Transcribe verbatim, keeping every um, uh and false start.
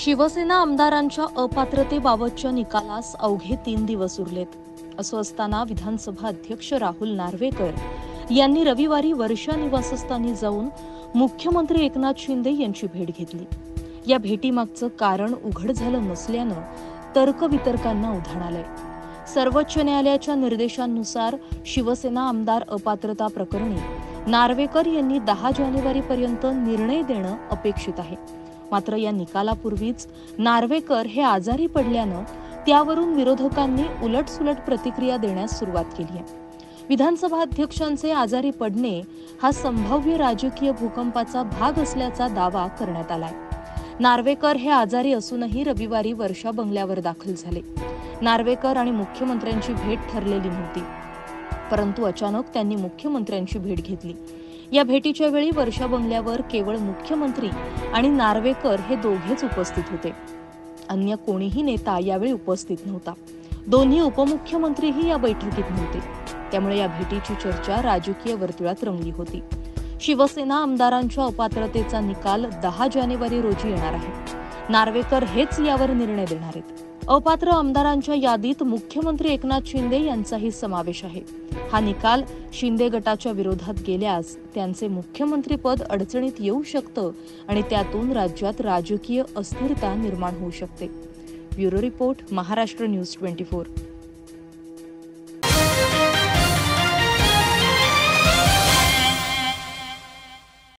शिवसेना आमदारांच्या अपात्रतेबाबतच्या निकालास अवघे तीन दिवस उरलेत. असं असताना विधानसभा अध्यक्ष राहुल नार्वेकर यांनी रविवारी वर्षा निवासस्थानी जाऊन मुख्यमंत्री एकनाथ शिंदे यांची भेट घेतली. या भेटीमागचं कारण उघड झालं नसल्यानं तर्कवितर्कांना उधाण आलंय. सर्वोच्च न्यायालयाच्या निर्देशांनुसार शिवसेना आमदार अपात्रता प्रकरणी नार्वेकर यांनी दहा जानेवारीपर्यंत निर्णय देणं अपेक्षित आहे. मात्र या निकालापूर्वीच नार्वेकर हे आजारी पडल्यानं त्यावरून विरोधकांनी उलटसुलट प्रतिक्रिया देण्यास सुरुवात केली आहे. विधानसभा अध्यक्षांचे आजारी पडणे हा संभाव्य राजकीय भूकंपाचा भाग असल्याचा दावा करण्यात आलाय. नार्वेकर हे आजारी असूनही रविवारी वर्षा बंगल्यावर दाखल झाले. नार्वेकर आणि मुख्यमंत्र्यांची भेट ठरलेली नव्हती, परंतु अचानक त्यांनी मुख्यमंत्र्यांची भेट घेतली. या भेटीच्या वेळी वर्षा बंगल्यावर केवळ मुख्यमंत्री आणि नार्वेकर हे दोघेच उपस्थित होते. अन्य कोणीही नेता यावेळी उपस्थित नव्हता. दोन्ही उपमुख्यमंत्रीही या बैठकीत नव्हते. त्यामुळे या भेटीची चर्चा राजकीय वर्तुळात रंगली होती. शिवसेना आमदारांच्या अपात्रतेचा निकाल दहा जानेवारी रोजी येणार आहे. नार्वेकर हेच यावर निर्णय देणार आहेत. अपात्र आमदारांच्या यादीत मुख्यमंत्री एकनाथ शिंदे यांचाही समावेश आहे. हा निकाल शिंदे गटाच्या विरोधात गेल्यास त्यांचे मुख्यमंत्रीपद अडचणीत येऊ शकतं आणि त्यातून राज्यात राजकीय अस्थिरता निर्माण होऊ शकते. Bureau report, Maharashtra news twenty four.